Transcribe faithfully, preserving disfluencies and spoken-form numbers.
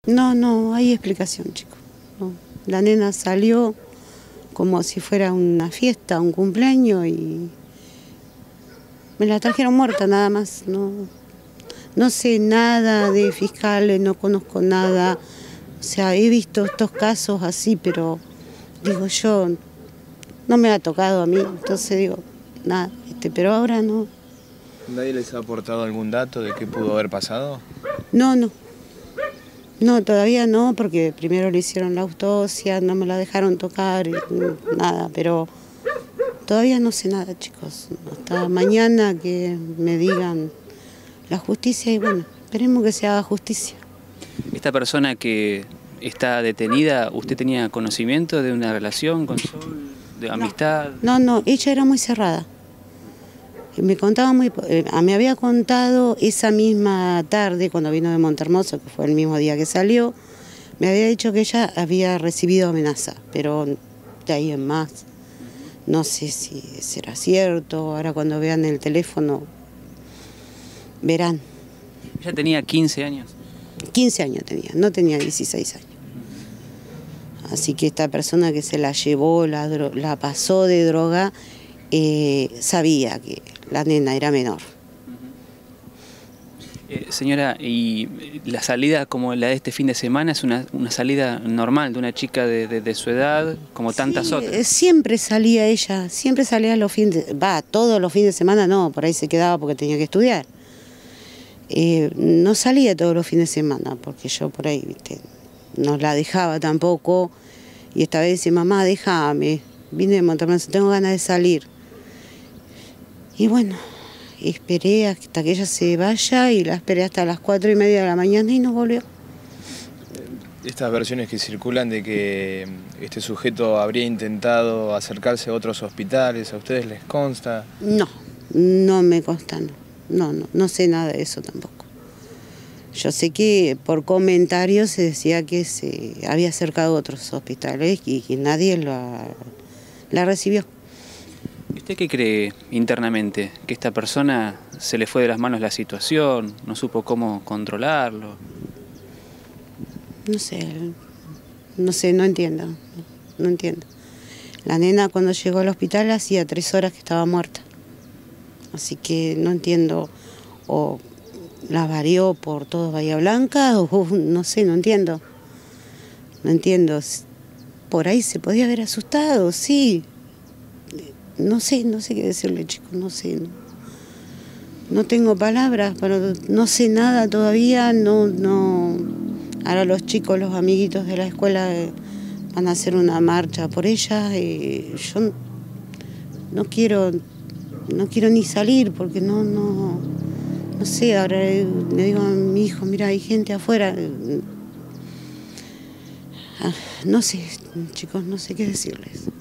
No, no hay explicación, chicos. No. La nena salió como si fuera una fiesta, un cumpleaños y me la trajeron muerta nada más. No, no sé nada de fiscales, no conozco nada. O sea, he visto estos casos así, pero digo yo, no me ha tocado a mí, entonces digo, nada, este, pero ahora no. ¿Nadie les ha aportado algún dato de qué pudo haber pasado? No, no. No, todavía no, porque primero le hicieron la autopsia, no me la dejaron tocar, nada, pero todavía no sé nada, chicos. Hasta mañana que me digan la justicia y bueno, esperemos que se haga justicia. Esta persona que está detenida, ¿usted tenía conocimiento de una relación con Sol, de amistad? No, no, ella era muy cerrada. Me contaba muy, eh, me había contado esa misma tarde cuando vino de Montehermoso, que fue el mismo día que salió, me había dicho que ella había recibido amenaza, pero de ahí en más, no sé si será cierto, ahora cuando vean el teléfono verán. Ella tenía quince años. quince años tenía, no tenía dieciséis años. Así que esta persona que se la llevó, la, la pasó de droga, eh, sabía que la nena era menor. Eh, señora, ¿y la salida como la de este fin de semana es una, una salida normal de una chica de, de, de su edad, como tantas sí, otras? Siempre salía ella, siempre salía los fines, de, va, todos los fines de semana no, por ahí se quedaba porque tenía que estudiar. Eh, no salía todos los fines de semana, porque yo por ahí, viste, no la dejaba tampoco, y esta vez dice, mamá, déjame, vine de Montehermoso, tengo ganas de salir. Y bueno, esperé hasta que ella se vaya y la esperé hasta las cuatro y media de la mañana y no volvió. Estas versiones que circulan de que este sujeto habría intentado acercarse a otros hospitales, ¿a ustedes les consta? No, no me consta, no, no, no, no sé nada de eso tampoco. Yo sé que por comentarios se decía que se había acercado a otros hospitales y que nadie la, la recibió. ¿Usted qué cree internamente? ¿Que esta persona se le fue de las manos la situación? ¿No supo cómo controlarlo? No sé, no sé, no entiendo, no, no entiendo. La nena cuando llegó al hospital hacía tres horas que estaba muerta. Así que no entiendo, o la varió por todo Bahía Blanca, o no sé, no entiendo. No entiendo. Por ahí se podía haber asustado, sí. No sé, no sé qué decirle, chicos, no sé. No, no tengo palabras, pero no sé nada todavía, no, no. Ahora los chicos, los amiguitos de la escuela eh, van a hacer una marcha por ella. Eh, yo no quiero, no quiero ni salir porque no, no, no sé. Ahora eh, le digo a mi hijo, mira, hay gente afuera. Ah, no sé, chicos, no sé qué decirles.